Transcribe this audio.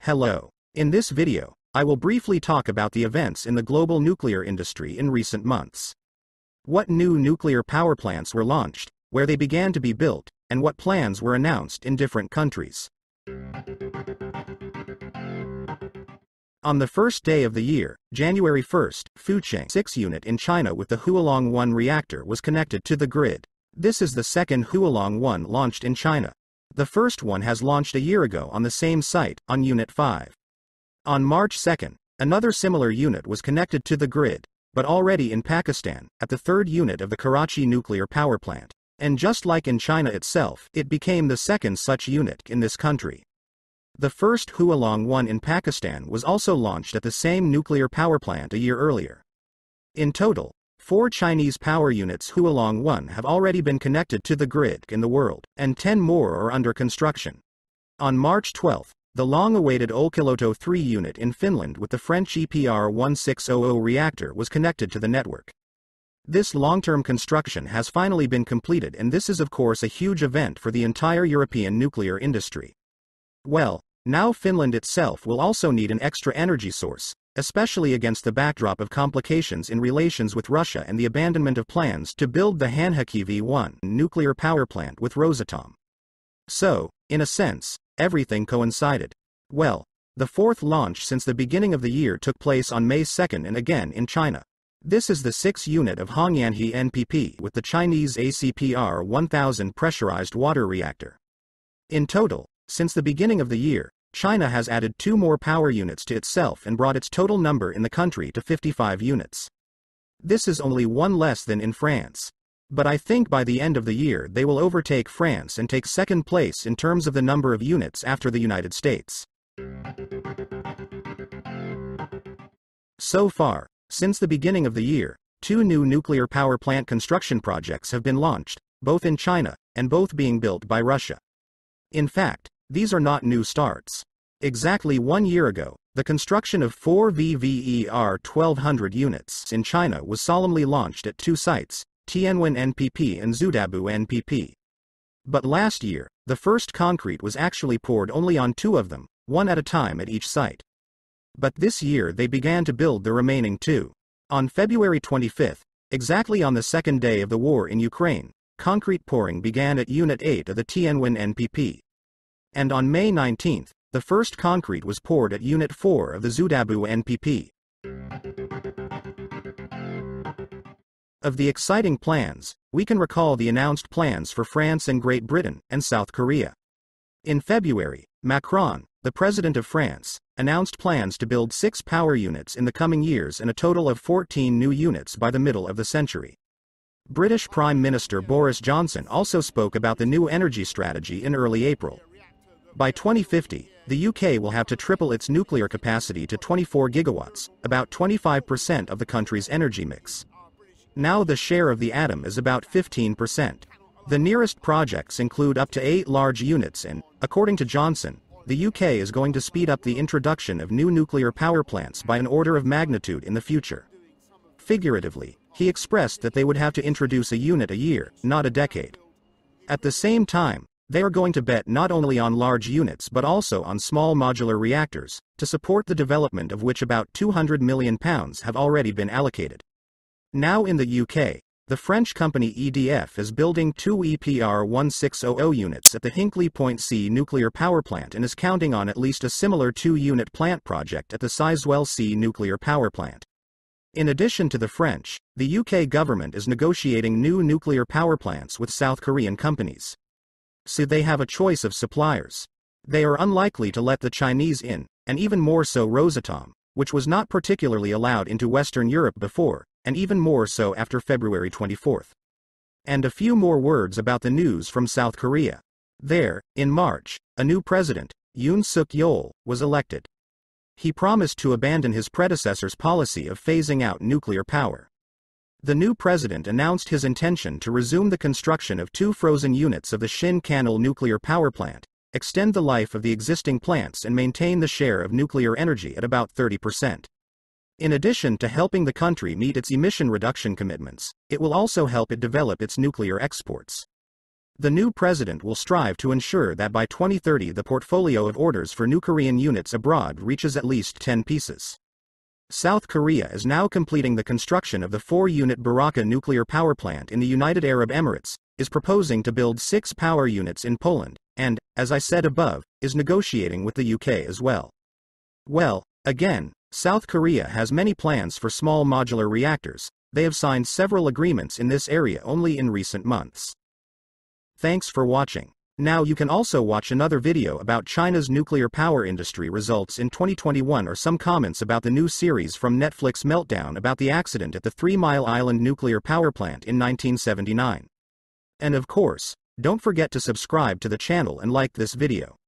Hello. In this video, I will briefly talk about the events in the global nuclear industry in recent months. What new nuclear power plants were launched, where they began to be built, and what plans were announced in different countries. On the first day of the year, January 1st, FUQING 6 unit in China with the Hualong One reactor was connected to the grid. This is the second Hualong One launched in China. The first one has launched a year ago on the same site, on Unit 5. On March 2nd, another similar unit was connected to the grid, but already in Pakistan, at the third unit of the Karachi nuclear power plant. And just like in China itself, it became the second such unit in this country. The first Hualong One in Pakistan was also launched at the same nuclear power plant a year earlier. In total, 4 Chinese power units Hualong One have already been connected to the grid in the world, and 10 more are under construction. On March 12, the long-awaited Olkiluoto 3 unit in Finland with the French EPR 1600 reactor was connected to the network. This long-term construction has finally been completed, and this is of course a huge event for the entire European nuclear industry. Well, now Finland itself will also need an extra energy source, especially against the backdrop of complications in relations with Russia and the abandonment of plans to build the Hualong One nuclear power plant with Rosatom. So, in a sense, everything coincided. Well, the fourth launch since the beginning of the year took place on May 2nd and again in China. This is the 6th unit of Hualong NPP with the Chinese ACPR 1000 pressurized water reactor. In total, since the beginning of the year, China has added 2 more power units to itself and brought its total number in the country to 55 units. This is only 1 less than in France. But I think by the end of the year they will overtake France and take second place in terms of the number of units after the United States. So far, since the beginning of the year, 2 new nuclear power plant construction projects have been launched, both in China, and both being built by Russia. In fact, these are not new starts. Exactly 1 year ago, the construction of 4 VVER 1200 units in China was solemnly launched at 2 sites, Tianwen NPP and Zudabu NPP. But last year, the first concrete was actually poured only on 2 of them, 1 at a time at each site. But this year they began to build the remaining 2. On February 25th, exactly on the second day of the war in Ukraine, concrete pouring began at Unit 8 of the Tianwen NPP. And on May 19th, the first concrete was poured at Unit 4 of the Zudabu NPP. Of the exciting plans, we can recall the announced plans for France and Great Britain and South Korea. In February, Macron, the president of France, announced plans to build 6 power units in the coming years and a total of 14 new units by the middle of the century. British Prime Minister Boris Johnson also spoke about the new energy strategy in early April. By 2050, the UK will have to triple its nuclear capacity to 24 gigawatts, about 25% of the country's energy mix. Now the share of the atom is about 15%. The nearest projects include up to 8 large units and, according to Johnson, the UK is going to speed up the introduction of new nuclear power plants by an order of magnitude in the future. Figuratively, he expressed that they would have to introduce a unit a year, not a decade. At the same time, they are going to bet not only on large units but also on small modular reactors, to support the development of which about £200 million have already been allocated. Now in the UK, the French company EDF is building 2 EPR 1600 units at the Hinkley Point C nuclear power plant and is counting on at least a similar 2-unit plant project at the Sizewell C nuclear power plant. In addition to the French, the UK government is negotiating new nuclear power plants with South Korean companies. So they have a choice of suppliers. They are unlikely to let the Chinese in, and even more so Rosatom, which was not particularly allowed into Western Europe before, and even more so after February 24th. And a few more words about the news from South Korea. There, in March, a new president, Yoon Suk-yeol, was elected. He promised to abandon his predecessor's policy of phasing out nuclear power. The new president announced his intention to resume the construction of 2 frozen units of the Shin-Kanal nuclear power plant, extend the life of the existing plants and maintain the share of nuclear energy at about 30%. In addition to helping the country meet its emission reduction commitments, it will also help it develop its nuclear exports. The new president will strive to ensure that by 2030 the portfolio of orders for new Korean units abroad reaches at least 10 pieces. South Korea is now completing the construction of the 4-unit Baraka nuclear power plant in the United Arab Emirates, is proposing to build 6 power units in Poland, and, as I said above, is negotiating with the UK as well. Well, again, South Korea has many plans for small modular reactors. They have signed several agreements in this area only in recent months. Thanks for watching. Now you can also watch another video about China's nuclear power industry results in 2021 or some comments about the new series from Netflix Meltdown about the accident at the 3 Mile Island nuclear power plant in 1979. And of course, don't forget to subscribe to the channel and like this video.